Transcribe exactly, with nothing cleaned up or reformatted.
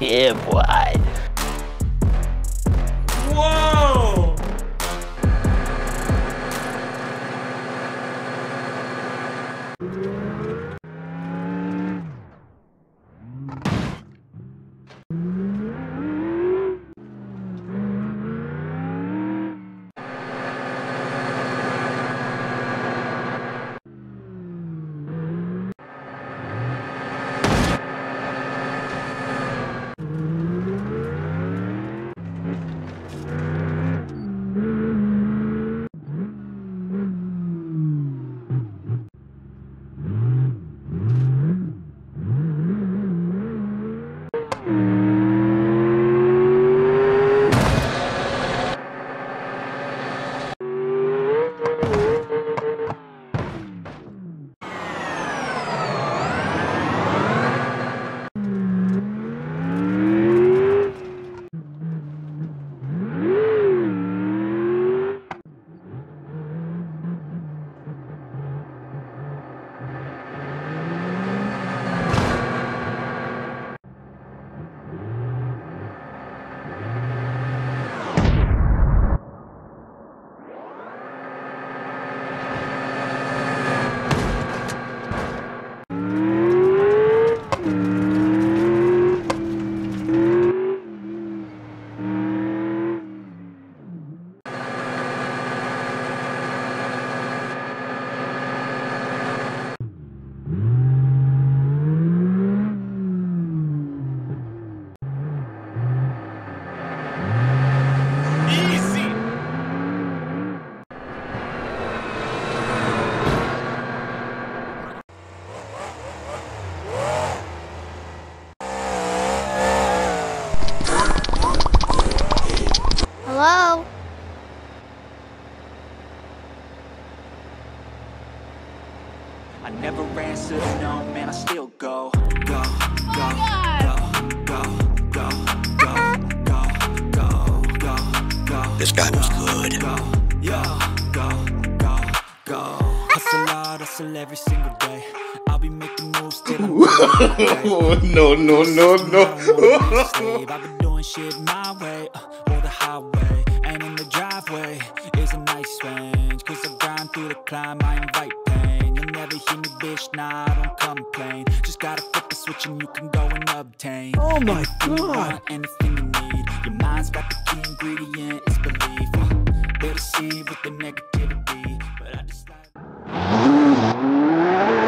Yeah, boy. Whoa! Hello? I never answer to no, man, I still go. Go, go, go, go, go, go, go, go, go, go. This guy was good. Go, yo, go, go, go. Hustle hard, hustle every single day. I'll be making moves till I'm Oh, no, no, no, no. I've been doing shit my way, uh, or the highway. And in the driveway is a nice range. Cause I grind through the climb, I invite pain. You'll never hear me, bitch, nah, I don't complain. Just gotta flip the switch and you can go and obtain Oh my anything you God. want, anything you need. Your mind's got the key ingredient, it's belief. uh, They'll deceive with the negativity, but I just like